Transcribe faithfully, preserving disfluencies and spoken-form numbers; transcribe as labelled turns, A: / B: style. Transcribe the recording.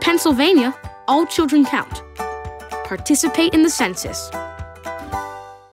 A: Pennsylvania, all children count. Participate in the census.